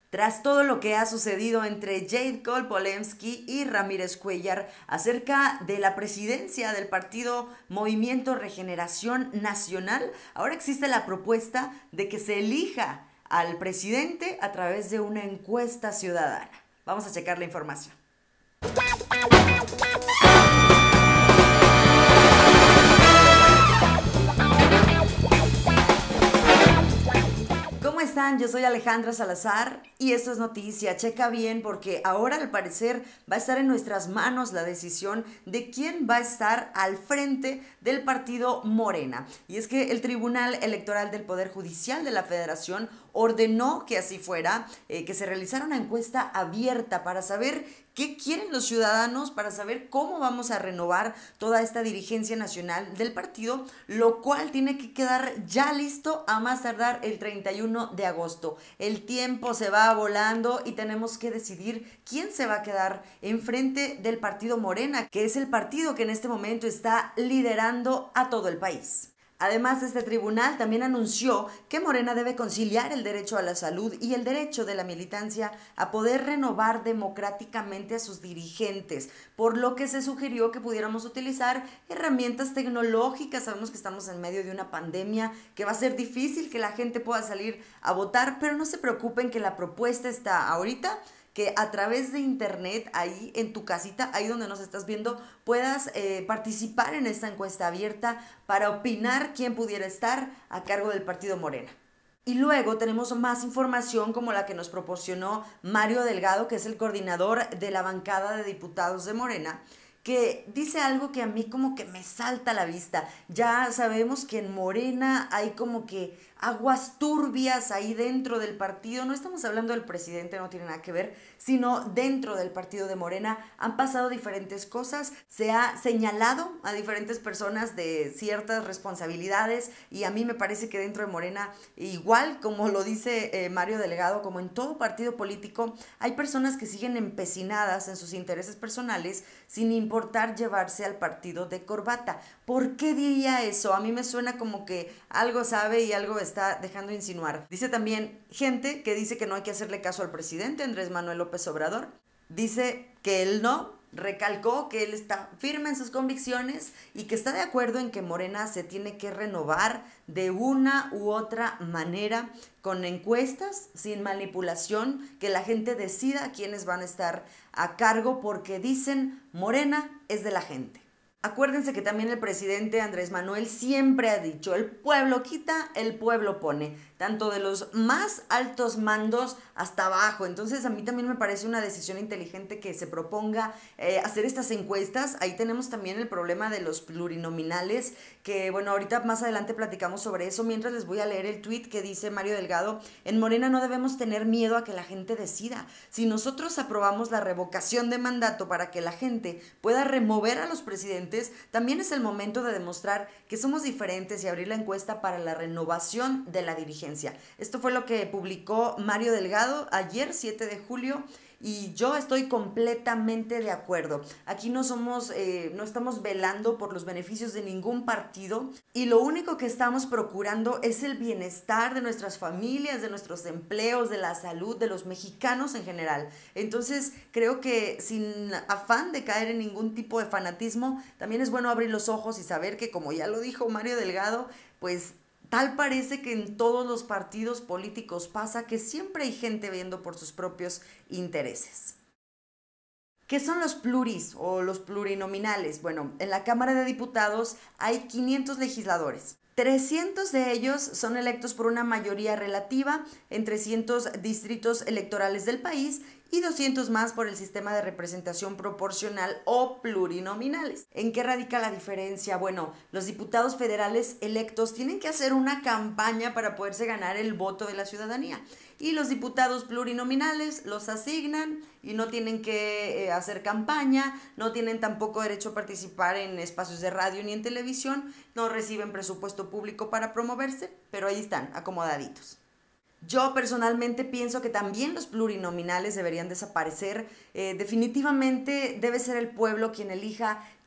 Tras todo lo que ha sucedido entre Jade Kolpolemsky y Ramírez Cuellar acerca de la presidencia del partido Movimiento Regeneración Nacional, ahora existe la propuesta de que se elija al presidente a través de una encuesta ciudadana. Vamos a checar la información. ¿Cómo están? Yo soy Alejandra Salazar y esto es Noticia. Checa bien porque ahora al parecer va a estar en nuestras manos la decisión de quién va a estar al frente del partido Morena. Y es que el Tribunal Electoral del Poder Judicial de la Federación ordenó que así fuera, que se realizara una encuesta abierta para saber qué quieren los ciudadanos, para saber cómo vamos a renovar toda esta dirigencia nacional del partido, lo cual tiene que quedar ya listo a más tardar el 31 de agosto. El tiempo se va volando y tenemos que decidir quién se va a quedar enfrente del partido Morena, que es el partido que en este momento está liderando a todo el país. Además, este tribunal también anunció que Morena debe conciliar el derecho a la salud y el derecho de la militancia a poder renovar democráticamente a sus dirigentes, por lo que se sugirió que pudiéramos utilizar herramientas tecnológicas. Sabemos que estamos en medio de una pandemia, que va a ser difícil que la gente pueda salir a votar, pero no se preocupen que la propuesta está ahorita, que a través de internet, ahí en tu casita, ahí donde nos estás viendo, puedas participar en esta encuesta abierta para opinar quién pudiera estar a cargo del partido Morena. Y luego tenemos más información como la que nos proporcionó Mario Delgado, que es el coordinador de la bancada de diputados de Morena, que dice algo que a mí como que me salta a la vista. Ya sabemos que en Morena hay como que aguas turbias ahí dentro del partido. No estamos hablando del presidente, no tiene nada que ver, sino dentro del partido de Morena han pasado diferentes cosas. Se ha señalado a diferentes personas de ciertas responsabilidades y a mí me parece que dentro de Morena, igual como lo dice Mario Delgado, como en todo partido político, hay personas que siguen empecinadas en sus intereses personales sin importar llevarse al partido de corbata. ¿Por qué diría eso? A mí me suena como que algo sabe y algo está dejando insinuar. Dice también gente que dice que no hay que hacerle caso al presidente Andrés Manuel López Obrador. Dice que él no, recalcó que él está firme en sus convicciones y que está de acuerdo en que Morena se tiene que renovar de una u otra manera, con encuestas, sin manipulación, que la gente decida quiénes van a estar a cargo, porque dicen Morena es de la gente. Acuérdense que también el presidente Andrés Manuel siempre ha dicho, el pueblo quita, el pueblo pone, tanto de los más altos mandos hasta abajo. Entonces a mí también me parece una decisión inteligente que se proponga hacer estas encuestas. Ahí tenemos también el problema de los plurinominales, que bueno, ahorita más adelante platicamos sobre eso, mientras les voy a leer el tweet que dice Mario Delgado. En Morena no debemos tener miedo a que la gente decida. Si nosotros aprobamos la revocación de mandato para que la gente pueda remover a los presidentes, también es el momento de demostrar que somos diferentes y abrir la encuesta para la renovación de la dirigencia. Esto fue lo que publicó Mario Delgado ayer, 7 de julio, y yo estoy completamente de acuerdo. Aquí no estamos velando por los beneficios de ningún partido y lo único que estamos procurando es el bienestar de nuestras familias, de nuestros empleos, de la salud, de los mexicanos en general. Entonces creo que sin afán de caer en ningún tipo de fanatismo, también es bueno abrir los ojos y saber que, como ya lo dijo Mario Delgado, pues tal parece que en todos los partidos políticos pasa que siempre hay gente viendo por sus propios intereses. ¿Qué son los pluris o los plurinominales? Bueno, en la Cámara de Diputados hay 500 legisladores. 300 de ellos son electos por una mayoría relativa en 300 distritos electorales del país y 200 más por el sistema de representación proporcional o plurinominales. ¿En qué radica la diferencia? Bueno, los diputados federales electos tienen que hacer una campaña para poderse ganar el voto de la ciudadanía y los diputados plurinominales los asignan y no tienen que hacer campaña, no tienen tampoco derecho a participar en espacios de radio ni en televisión, no reciben presupuesto público para promoverse, pero ahí están, acomodaditos. Yo personalmente pienso que también los plurinominales deberían desaparecer. Definitivamente debe ser el pueblo quien elija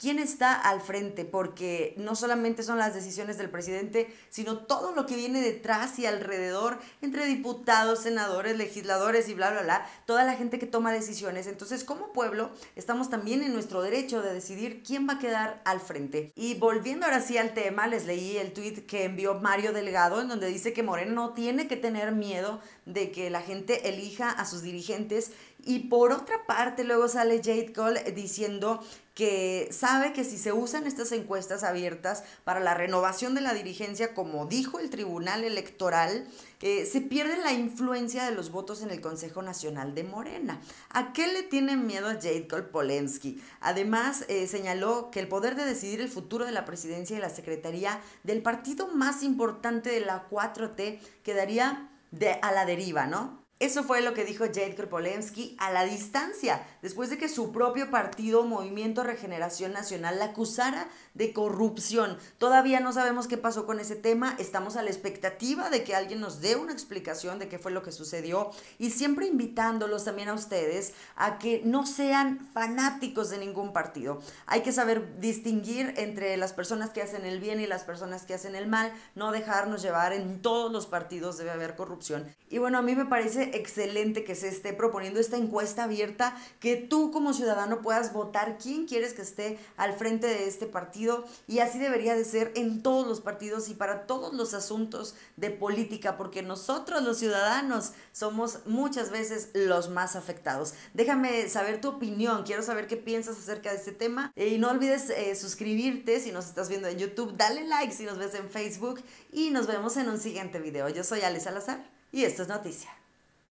quién está al frente, porque no solamente son las decisiones del presidente, sino todo lo que viene detrás y alrededor, entre diputados, senadores, legisladores y bla, bla, bla, toda la gente que toma decisiones. Entonces, como pueblo, estamos también en nuestro derecho de decidir quién va a quedar al frente. Y volviendo ahora sí al tema, les leí el tweet que envió Mario Delgado, en donde dice que Morena no tiene que tener miedo de que la gente elija a sus dirigentes. Y por otra parte, luego sale Jade Cole diciendo que sabe que si se usan estas encuestas abiertas para la renovación de la dirigencia, como dijo el Tribunal Electoral, se pierde la influencia de los votos en el Consejo Nacional de Morena. ¿A qué le tiene miedo a Jade Cole Polensky? Además, señaló que el poder de decidir el futuro de la presidencia y la secretaría del partido más importante de la 4T quedaría a la deriva, ¿no? Eso fue lo que dijo Jade Polensky a la distancia, después de que su propio partido, Movimiento Regeneración Nacional, la acusara de corrupción. Todavía no sabemos qué pasó con ese tema, estamos a la expectativa de que alguien nos dé una explicación de qué fue lo que sucedió y siempre invitándolos también a ustedes a que no sean fanáticos de ningún partido. Hay que saber distinguir entre las personas que hacen el bien y las personas que hacen el mal, no dejarnos llevar. En todos los partidos debe haber corrupción. Y bueno, a mí me parece excelente que se esté proponiendo esta encuesta abierta, que tú como ciudadano puedas votar quién quieres que esté al frente de este partido, y así debería de ser en todos los partidos y para todos los asuntos de política, porque nosotros los ciudadanos somos muchas veces los más afectados. Déjame saber tu opinión, quiero saber qué piensas acerca de este tema, y no olvides suscribirte si nos estás viendo en YouTube, dale like si nos ves en Facebook, y nos vemos en un siguiente video. Yo soy Ale Salazar y esto es Noticia.